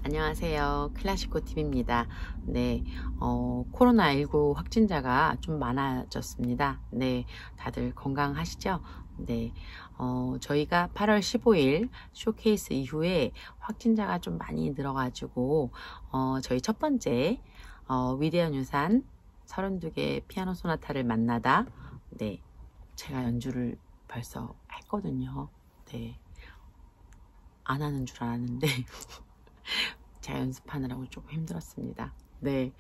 안녕하세요. 클라시코 TV입니다. 네, 코로나19 확진자가 좀 많아졌습니다. 네, 다들 건강하시죠? 네, 저희가 8월 15일 쇼케이스 이후에 확진자가 좀 많이 늘어가지고, 저희 첫 번째, 위대한 유산 32개 피아노 소나타를 만나다, 네, 제가 연주를 벌써 했거든요. 네, 안 하는 줄 알았는데, 제가 연습하느라고 조금 힘들었습니다. 네,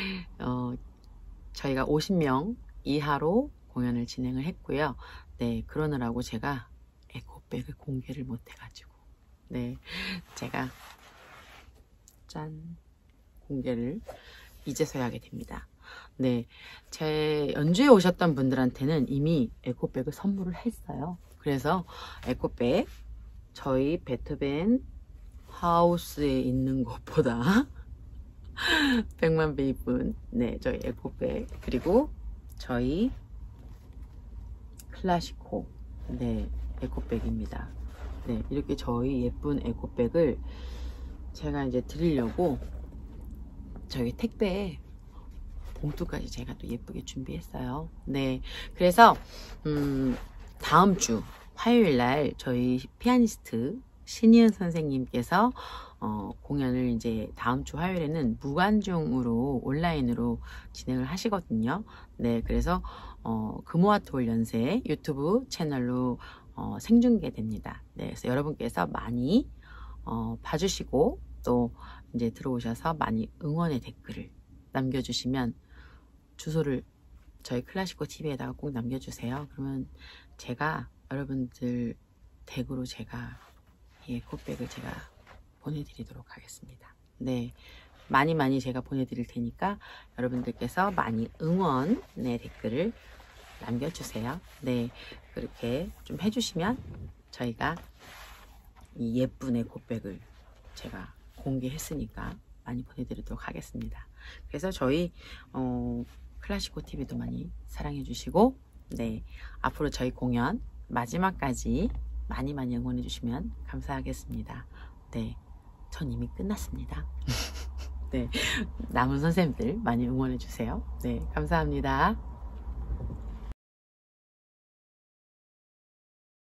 저희가 50명 이하로 공연을 진행을 했고요. 네, 그러느라고 제가 에코백을 공개를 못 해가지고, 네, 제가 짠 공개를 이제서야 하게 됩니다. 네, 제 연주에 오셨던 분들한테는 이미 에코백을 선물을 했어요. 그래서 에코백 저희 베토벤 하우스에 있는 것보다 100만 배 이쁜, 네, 저희 에코백, 그리고 저희 클라시코, 네, 에코백입니다. 네, 이렇게 저희 예쁜 에코백을 제가 이제 드리려고 저희 택배에 봉투까지 제가 또 예쁘게 준비했어요. 네, 그래서 다음 주 화요일 날 저희 피아니스트 신희은 선생님께서 공연을 이제 다음 주 화요일에는 무관중으로 온라인으로 진행을 하시거든요. 네, 그래서 금호와토홀 연세 유튜브 채널로 생중계됩니다. 네, 그래서 여러분께서 많이 봐주시고 또 이제 들어오셔서 많이 응원의 댓글을 남겨주시면 주소를 저희 클라시코 TV에다가 꼭 남겨주세요. 그러면 제가 여러분들 댁으로 제가 이 에코백을 제가 보내드리도록 하겠습니다. 네, 많이 제가 보내드릴 테니까 여러분들께서 많이 응원의 댓글을 남겨주세요. 네, 그렇게 좀 해주시면 저희가 이 예쁜 에코백을 제가 공개했으니까 많이 보내드리도록 하겠습니다. 그래서 저희 클라시코 TV도 많이 사랑해 주시고, 네, 앞으로 저희 공연 마지막까지 많이 응원해 주시면 감사하겠습니다. 네, 전 이미 끝났습니다. 네, 남은 선생님들 많이 응원해 주세요. 네, 감사합니다.